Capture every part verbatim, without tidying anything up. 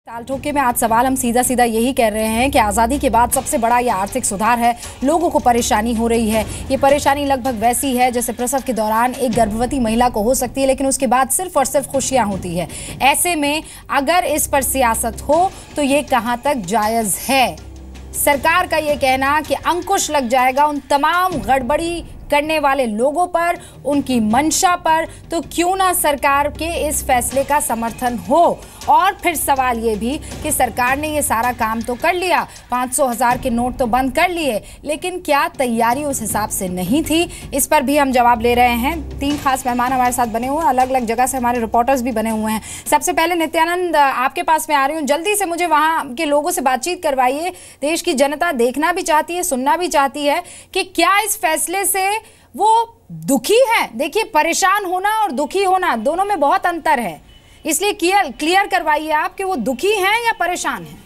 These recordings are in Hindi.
टाल ठोके में आज सवाल हम सीधा सीधा यही कह रहे हैं कि आज़ादी के बाद सबसे बड़ा ये आर्थिक सुधार है। लोगों को परेशानी हो रही है। ये परेशानी लगभग वैसी है जैसे प्रसव के दौरान एक गर्भवती महिला को हो सकती है, लेकिन उसके बाद सिर्फ और सिर्फ खुशियां होती है। ऐसे में अगर इस पर सियासत हो तो ये कहां तक जायज़ है? सरकार का ये कहना कि अंकुश लग जाएगा उन तमाम गड़बड़ी करने वाले लोगों पर, उनकी मंशा पर, तो क्यों ना सरकार के इस फैसले का समर्थन हो। और फिर सवाल ये भी कि सरकार ने ये सारा काम तो कर लिया, पाँच सौ हजार के नोट तो बंद कर लिए, लेकिन क्या तैयारी उस हिसाब से नहीं थी? इस पर भी हम जवाब ले रहे हैं। तीन खास मेहमान हमारे साथ बने हुए हैं, अलग अलग जगह से हमारे रिपोर्टर्स भी बने हुए हैं। सबसे पहले नित्यानंद, आपके पास में आ रही हूँ, जल्दी से मुझे वहाँ के लोगों से बातचीत करवाइए। देश की जनता देखना भी चाहती है, सुनना भी चाहती है कि क्या इस फैसले से वो दुखी है। देखिए, परेशान होना और दुखी होना दोनों में बहुत अंतर है, इसलिए क्लियर क्लियर करवाइए आप कि वो दुखी हैं या परेशान हैं।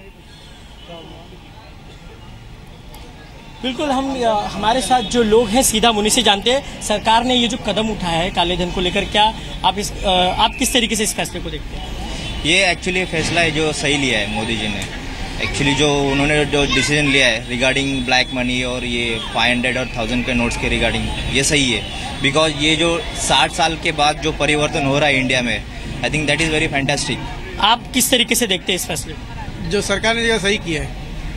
बिल्कुल, हम हमारे साथ जो लोग हैं सीधा मुनि से जानते हैं सरकार ने ये जो कदम उठाया है काले धन को लेकर, क्या आप इस आप किस तरीके से इस फैसले को देखते हैं? ये एक्चुअली फैसला है जो सही लिया है मोदी जी ने। एक्चुअली जो उन्होंने जो डिसीजन लिया है रिगार्डिंग ब्लैक मनी और ये फाइव हंड्रेड और थाउजेंड के नोट्स के रिगार्डिंग, ये सही है। बिकॉज ये जो साठ साल के बाद जो परिवर्तन हो रहा है इंडिया में, I think that is very fantastic. आप किस तरीके से देखते हैं इस फैसले? जो सरकार ने जो सही किया है,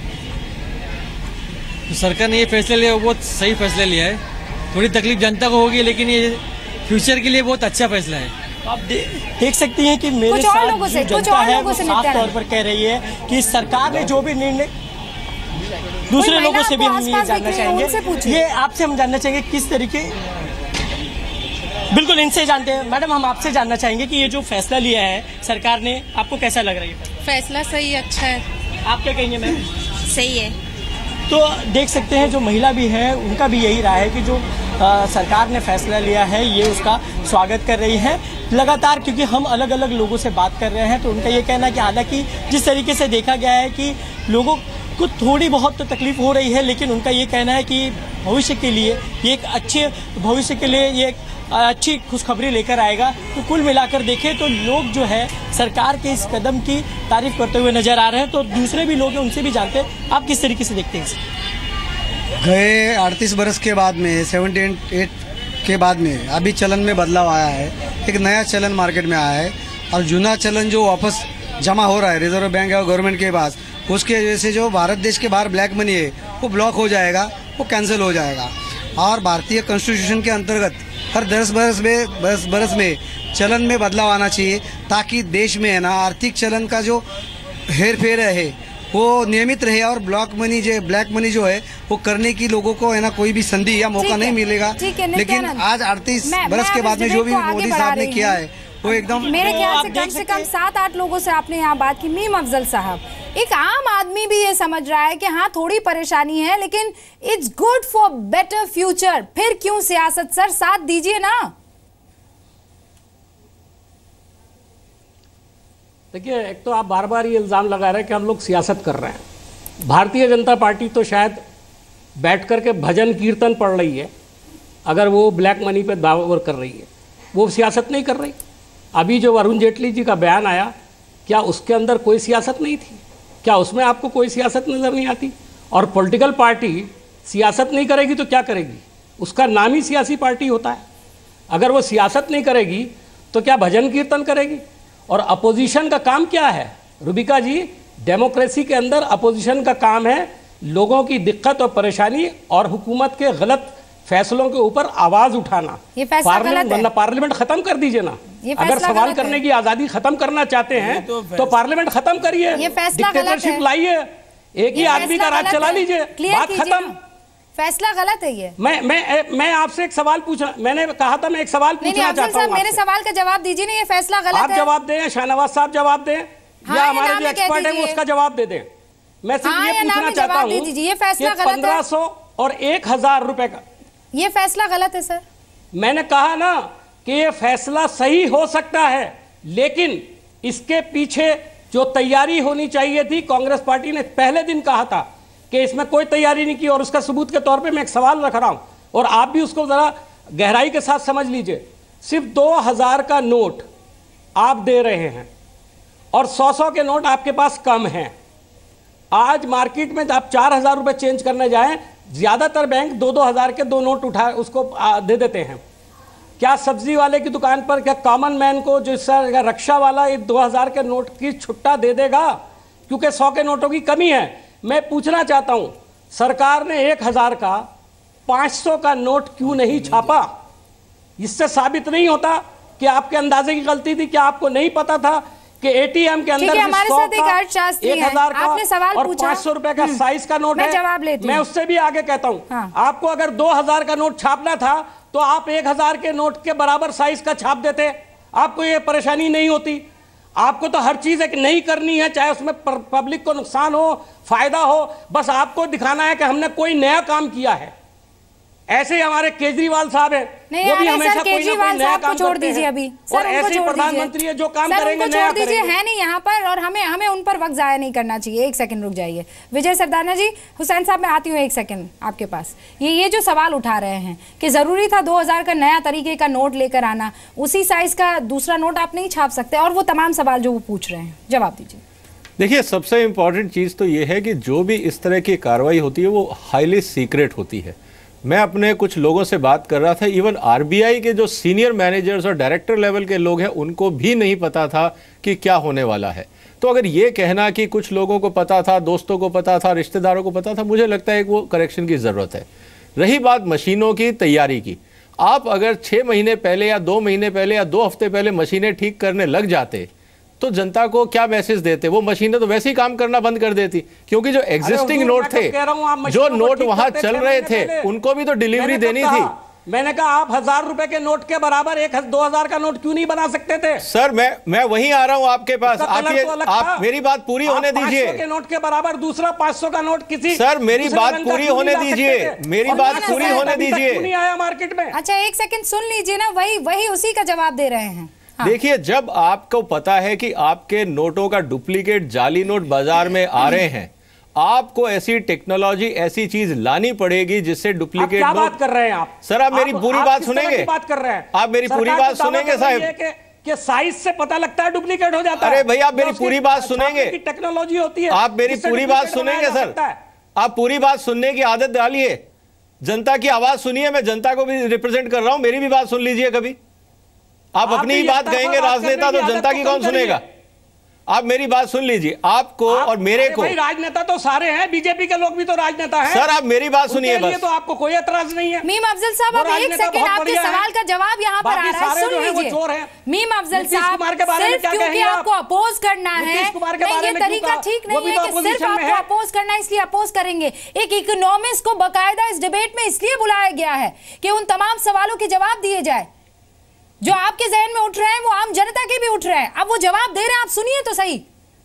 तो सरकार ने ये फैसला लिया, वो बहुत सही फैसला लिया है। थोड़ी तकलीफ जनता को होगी, लेकिन ये फ्यूचर के लिए बहुत अच्छा फैसला है। आप दे, देख सकती हैं कि मेरे साथ जो जनता है वो साफ तौर पर कह रही है कि सरकार ने जो भी निर्णय, दूसरे लोगों से भी हम ये जानना चाहेंगे, ये आपसे हम जानना चाहेंगे किस तरीके। बिल्कुल, इनसे जानते हैं। मैडम, हम आपसे जानना चाहेंगे कि ये जो फैसला लिया है सरकार ने, आपको कैसा लग रहा है? फैसला सही, अच्छा है। आप क्या कहेंगे मैम? सही है। तो देख सकते हैं जो महिला भी है उनका भी यही रहा है कि जो आ, सरकार ने फैसला लिया है ये उसका स्वागत कर रही है लगातार, क्योंकि हम अलग अलग लोगों से बात कर रहे हैं तो उनका ये कहना है कि हालांकि जिस तरीके से देखा गया है कि लोगों को थोड़ी बहुत तो तकलीफ हो रही है, लेकिन उनका ये कहना है कि भविष्य के लिए ये एक अच्छे भविष्य के लिए ये एक अच्छी खुशखबरी लेकर आएगा। तो कुल मिलाकर देखें तो लोग जो है सरकार के इस कदम की तारीफ करते हुए नजर आ रहे हैं। तो दूसरे भी लोग हैं, उनसे भी जानते हैं आप किस तरीके से देखते हैं? गए अड़तीस बरस के बाद में सेवेंटी एट के बाद में अभी चलन में बदलाव आया है। एक नया चलन मार्केट में आया है और जूना चलन जो वापस जमा हो रहा है रिजर्व बैंक और गवर्नमेंट के पास, उसके वजह से जो भारत देश के बाहर ब्लैक मनी है वो ब्लॉक हो जाएगा, वो कैंसिल हो जाएगा। और भारतीय कॉन्स्टिट्यूशन के अंतर्गत हर दस बरस में दस बरस में चलन में बदलाव आना चाहिए, ताकि देश में है ना आर्थिक चलन का जो हेर फेर है वो नियमित रहे और ब्लॉक मनी जो ब्लैक मनी जो है वो करने की लोगों को है ना कोई भी संधि या मौका नहीं मिलेगा। लेकिन आज अड़तीस बरस के बाद में जो भी मोदी साहब ने किया है वो एकदम, मेरे ख्याल से कम से कम सात आठ लोगों से आपने यहाँ बात की। मीम अफजल साहब, एक आम आदमी भी ये समझ रहा है कि हाँ थोड़ी परेशानी है, लेकिन it's good for better future. फिर क्यों सियासत? सर साथ दीजिए ना। देखिए, एक तो आप बार बार ये इल्ज़ाम लगा रहे हैं कि हम लोग सियासत कर रहे हैं। भारतीय जनता पार्टी तो शायद बैठ कर के भजन कीर्तन पढ़ रही है, अगर वो ब्लैक मनी पे दावा कर रही है, वो सियासत नहीं कर रही। अभी जो अरुण जेटली जी का बयान आया, क्या उसके अंदर कोई सियासत नहीं थी? क्या उसमें आपको कोई सियासत नज़र नहीं आती? और पॉलिटिकल पार्टी सियासत नहीं करेगी तो क्या करेगी? उसका नाम ही सियासी पार्टी होता है। अगर वो सियासत नहीं करेगी तो क्या भजन कीर्तन करेगी? और अपोजिशन का काम क्या है रुबिका जी? डेमोक्रेसी के अंदर अपोजिशन का काम है लोगों की दिक्कत और परेशानी और हुकूमत के गलत फैसलों के ऊपर आवाज उठाना। ये फैसला गलत है। पार्लियामेंट खत्म कर दीजिए ना। अगर सवाल करने की आजादी खत्म करना चाहते हैं तो, तो पार्लियामेंट खत्म करिए, डिक्टेटरशिप लाइए, एक ही आदमी का राज चला लीजिए, बात खत्म। फैसला गलत है ये। मैं मैं मैं आपसे एक सवाल पूछना, मैंने कहा था मैं एक सवाल पूछना चाहता हूँ। मेरे सवाल का जवाब दीजिए ना, ये फैसला गलत है। आप जवाब दें, शाहनवाज साहब जवाब दें, या हमारे जो एक्सपर्ट है वो उसका जवाब दे दें। मैं सिर्फ ये पूछना चाहता हूँ कि पंद्रह सौ और एक हजार रुपए का ये फैसला गलत है। सर मैंने कहा ना कि ये फैसला सही हो सकता है, लेकिन इसके पीछे जो तैयारी होनी चाहिए थी, कांग्रेस पार्टी ने पहले दिन कहा था कि इसमें कोई तैयारी नहीं की, और उसका सबूत के तौर पे मैं एक सवाल रख रहा हूं और आप भी उसको जरा गहराई के साथ समझ लीजिए। सिर्फ दो हजार का नोट आप दे रहे हैं और सौ सौ के नोट आपके पास कम हैं। आज मार्केट में आप चार हजार रुपये चेंज करने जाएं, ज़्यादातर बैंक दो दो हज़ार के दो नोट उठा उसको दे देते हैं। क्या सब्जी वाले की दुकान पर, क्या कॉमन मैन को जो रक्षा वाला ये दो हज़ार के नोट की छुट्टा दे देगा? क्योंकि सौ के नोटों की कमी है। मैं पूछना चाहता हूं, सरकार ने एक हज़ार का पाँच सौ का नोट क्यों नहीं छापा? इससे साबित नहीं होता कि आपके अंदाजे की गलती थी? क्या आपको नहीं पता था कि एटीएम के अंदर हमारे साथ एक अर्थशास्त्री एक हजार का आपने सवाल और पूछा, पाँच सौ रुपए का साइज का नोट मैं है? जवाब लेती मैं हूं। उससे भी आगे कहता हूं, हाँ। आपको अगर दो हजार का नोट छापना था तो आप एक हजार के नोट के बराबर साइज का छाप देते, आपको ये परेशानी नहीं होती। आपको तो हर चीज एक नहीं करनी है, चाहे उसमें पब्लिक को नुकसान हो, फायदा हो, बस आपको दिखाना है कि हमने कोई नया काम किया है। ऐसे ही हमारे केजरीवाल साहब है, नहीं, वो भी सर, हमेशा कोई ना कोई केजरीवाल नया साहब को काम छोड़ करते दीजिए हैं। अभी। और सर, उनको ऐसे ही छोड़ प्रधानमंत्री दीजिए। है जो काम सर, करेंगे उनको नया छोड़ दीजिए, करेंगे। है नहीं यहाँ पर, और हमें हमें उन पर वक्त जाया नहीं करना चाहिए। एक सेकंड रुक जाइए विजय सरदाना जी। हुसैन साहब मैं आती हूँ एक सेकंड आपके पास। ये ये जो सवाल उठा रहे हैं कि जरूरी था दो हजार का नया तरीके का नोट लेकर आना, उसी साइज का दूसरा नोट आप नहीं छाप सकते, और वो तमाम सवाल जो वो पूछ रहे हैं, जवाब दीजिए। देखिए, सबसे इम्पॉर्टेंट चीज़ तो ये है कि जो भी इस तरह की कार्रवाई होती है वो हाईली सीक्रेट होती है। मैं अपने कुछ लोगों से बात कर रहा था, इवन आरबीआई के जो सीनियर मैनेजर्स और डायरेक्टर लेवल के लोग हैं उनको भी नहीं पता था कि क्या होने वाला है। तो अगर ये कहना कि कुछ लोगों को पता था, दोस्तों को पता था, रिश्तेदारों को पता था, मुझे लगता है कि वो करेक्शन की ज़रूरत है। रही बात मशीनों की तैयारी की, आप अगर छः महीने पहले या दो महीने पहले या दो हफ्ते पहले मशीनें ठीक करने लग जाते तो जनता को क्या मैसेज देते? वो मशीनें तो वैसे ही काम करना बंद कर देती, क्योंकि जो एग्जिस्टिंग नोट थे, जो नोट वहां चल रहे थे, उनको भी तो डिलीवरी देनी थी। मैंने कहा आप हजार रुपए के नोट के बराबर एक दो हजार का नोट क्यों नहीं बना सकते थे? सर मैं मैं वहीं आ रहा हूं आपके पास। आप ये आप मेरी बात पूरी होने दीजिए। पाँच सौ के नोट के बराबर दूसरा पाँच सौ का नोट किसी सर मेरी बात पूरी होने दीजिए, मेरी बात पूरी होने दीजिए। नहीं आया मार्केट में। अच्छा एक सेकंड सुन लीजिए ना, वही वही उसी का जवाब दे रहे हैं। हाँ। देखिए, जब आपको पता है कि आपके नोटों का डुप्लीकेट जाली नोट बाजार में आ रहे हैं, आपको ऐसी टेक्नोलॉजी, ऐसी चीज लानी पड़ेगी जिससे डुप्लीकेट क्या नोट। बात कर रहे हैं आप? सर आप मेरी पूरी बात सुनेंगे? बात कर रहे हैं आप मेरी पूरी बात सुनेंगे साहब? कि साइज से पता लगता है डुप्लीकेट हो जाता है। अरे भैया आप मेरी पूरी बात सुनेंगे? टेक्नोलॉजी होती है, आप मेरी पूरी बात सुनेंगे सर? आप पूरी बात सुनने की आदत डालिए, जनता की आवाज सुनिए। मैं जनता को भी रिप्रेजेंट कर रहा हूं, मेरी भी बात सुन लीजिए कभी। आप अपनी ही बात कहेंगे राजनेता, तो जनता की कौन सुनेगा? आप मेरी बात सुन लीजिए, आपको और मेरे को। भाई राजनेता तो सारे हैं, बीजेपी के लोग भी तो राजनेता हैं। सर आप मेरी बात सुनिए बस। तो आपको कोई एतराज नहीं है। मीम अफजल साहब अब एक सेकंड, आपके सवाल का जवाब यहाँ पर आ रहा है, सुन लीजिए। मीम अफजल साहब सिर्फ क्योंकि आपको अपोज करना है, नहीं ये तरीका ठीक नहीं है कि सिर्फ आपको अपोज करना है इसलिए अपोज करेंगे। एक इकोनॉमिस्ट को बाकायदा इस डिबेट में इसलिए बुलाया गया है कि उन तमाम सवालों के जवाब दिए जाए जो आपके जहन में उठ रहे हैं, वो आम जनता के भी उठ रहे हैं। अब वो जवाब दे रहे हैं, आप सुनिए तो सही।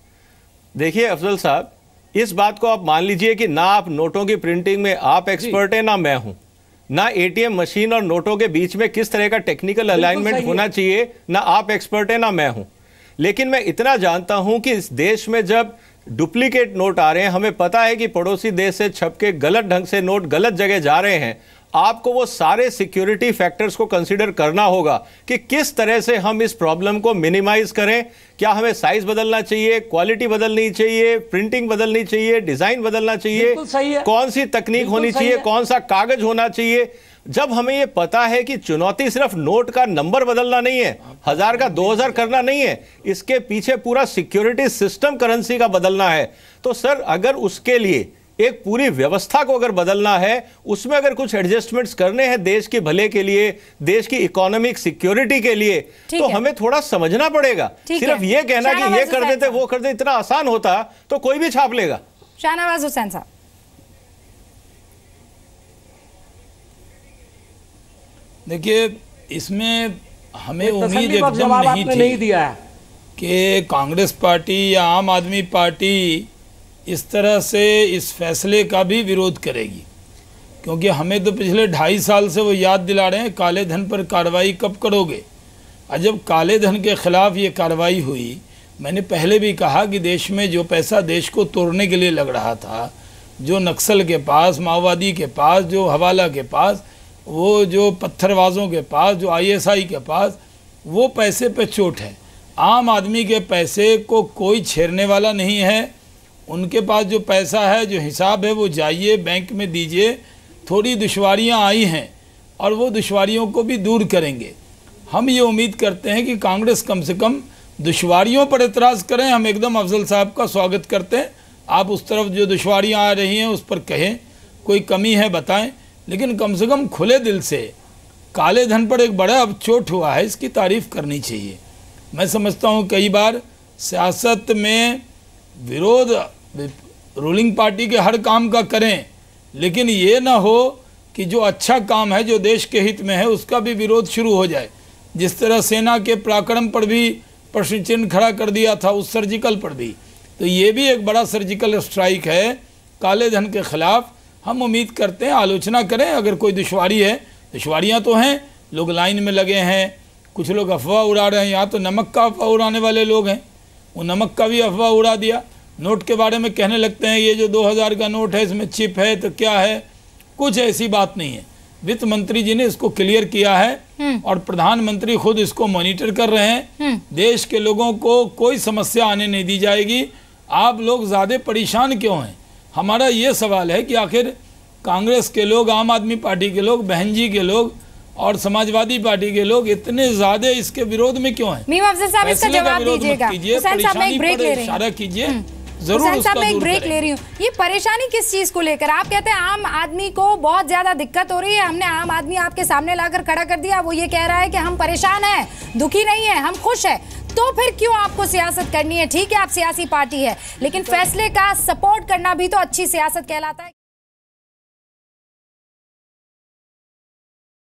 देखिए अफजल साहब, इस बात को आप मान लीजिए कि ना आप नोटों की प्रिंटिंग में आप एक्सपर्ट हैं, ना मैं हूं, ना एटीएम मशीन और नोटों के बीच में किस तरह का टेक्निकल अलाइनमेंट होना चाहिए, ना आप एक्सपर्ट हैं ना मैं हूं। लेकिन मैं इतना जानता हूं कि इस देश में जब डुप्लीकेट नोट आ रहे हैं, हमें पता है कि पड़ोसी देश से छप के गलत ढंग से नोट गलत जगह जा रहे हैं, आपको वो सारे सिक्योरिटी फैक्टर्स को कंसीडर करना होगा कि किस तरह से हम इस प्रॉब्लम को मिनिमाइज करें। क्या हमें साइज बदलना चाहिए, क्वालिटी बदलनी चाहिए, प्रिंटिंग बदलनी चाहिए, डिजाइन बदलना चाहिए, कौन सी तकनीक होनी चाहिए, कौन सा कागज होना चाहिए। जब हमें ये पता है कि चुनौती सिर्फ नोट का नंबर बदलना नहीं है, हजार का दो हजार करना नहीं है, इसके पीछे पूरा सिक्योरिटी सिस्टम करेंसी का बदलना है, तो सर अगर उसके लिए एक पूरी व्यवस्था को अगर बदलना है, उसमें अगर कुछ एडजस्टमेंट्स करने हैं देश के भले के लिए, देश की इकोनॉमिक सिक्योरिटी के लिए, तो हमें थोड़ा समझना पड़ेगा। सिर्फ ये कहना कि ये कर देते वो कर देते इतना आसान होता तो कोई भी छाप लेगा। शाहनवाज हुसैन साहब, देखिए इसमें हमें उम्मीद एकदम नहीं थी नहीं दिया है कि कांग्रेस पार्टी या आम आदमी पार्टी इस तरह से इस फैसले का भी विरोध करेगी, क्योंकि हमें तो पिछले ढाई साल से वो याद दिला रहे हैं काले धन पर कार्रवाई कब करोगे। और जब काले धन के खिलाफ ये कार्रवाई हुई, मैंने पहले भी कहा कि देश में जो पैसा देश को तोड़ने के लिए लग रहा था, जो नक्सल के पास, माओवादी के पास, जो हवाला के पास, वो जो पत्थरबाजों के पास, जो आईएसआई के पास, वो पैसे पे चोट है। आम आदमी के पैसे को कोई छेड़ने वाला नहीं है। उनके पास जो पैसा है, जो हिसाब है, वो जाइए बैंक में दीजिए। थोड़ी दुश्वारियां आई हैं और वो दुश्वारियों को भी दूर करेंगे। हम ये उम्मीद करते हैं कि कांग्रेस कम से कम दुश्वारियों पर एतराज़ करें। हम एकदम अफजल साहब का स्वागत करते हैं। आप उस तरफ जो दुश्वारियां आ रही हैं उस पर कहें, कोई कमी है बताएं, लेकिन कम से कम खुले दिल से काले धन पर एक बड़ा अब चोट हुआ है, इसकी तारीफ़ करनी चाहिए। मैं समझता हूँ कई बार सियासत में विरोध रूलिंग पार्टी के हर काम का करें, लेकिन ये ना हो कि जो अच्छा काम है, जो देश के हित में है, उसका भी विरोध शुरू हो जाए। जिस तरह सेना के पराक्रम पर भी प्रश्न चिन्ह खड़ा कर दिया था, उस सर्जिकल पर भी, तो ये भी एक बड़ा सर्जिकल स्ट्राइक है काले धन के खिलाफ। हम उम्मीद करते हैं आलोचना करें, अगर कोई दुश्वारी है, दुश्वारियाँ तो हैं, लोग लाइन में लगे हैं, कुछ लोग अफवाह उड़ा रहे हैं। यहाँ तो नमक का अफवाह उड़ाने वाले लोग हैं, वो नमक का भी अफवाह उड़ा दिया। नोट के बारे में कहने लगते हैं ये जो दो हज़ार का नोट है इसमें चिप है तो क्या है, कुछ ऐसी बात नहीं है। वित्त मंत्री जी ने इसको क्लियर किया है और प्रधानमंत्री खुद इसको मॉनिटर कर रहे हैं। देश के लोगों को कोई समस्या आने नहीं दी जाएगी। आप लोग ज़्यादा परेशान क्यों हैं? हमारा ये सवाल है कि आखिर कांग्रेस के लोग, आम आदमी पार्टी के लोग, बहन जी के लोग और समाजवादी पार्टी के लोग इतने ज्यादा इसके विरोध में क्यों हैं? मीम अफजल साहब इसका जवाब दीजिएगा। हुसैन साहब मैं एक ब्रेक ले रही हूं। इशारा कीजिए, जरूर हुसैन साहब मैं एक ब्रेक ले रही हूँ। ये परेशानी किस चीज को लेकर? आप कहते हैं आम आदमी को बहुत ज्यादा दिक्कत हो रही है, हमने आम आदमी आपके सामने लाकर खड़ा कर दिया, वो ये कह रहा है कि हम परेशान हैं, दुखी नहीं है, हम खुश है, तो फिर क्यों आपको सियासत करनी है? ठीक है आप सियासी पार्टी है, लेकिन फैसले का सपोर्ट करना भी तो अच्छी सियासत कहलाता है।